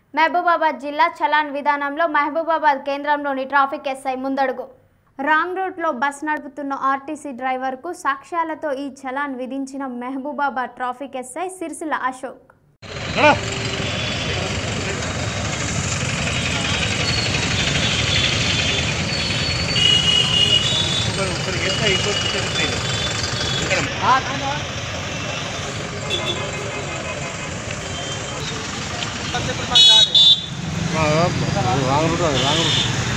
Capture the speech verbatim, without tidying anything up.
మహబూబాబాద్ జిల్లా చలాన్ విధానంలో మహబూబాబాద్ కేంద్రంలోని ట్రాఫిక్ ఎస్ఐ ముందడుగు. రాంగ్ రూట్లో బస్ నడుపుతున్న ఆర్టీసీ డ్రైవర్కు సాక్ష్యాలతో ఈ చలాన్ విధించిన Mahabubabad traffic SI Sircilla Ashok. Wrong route wrong route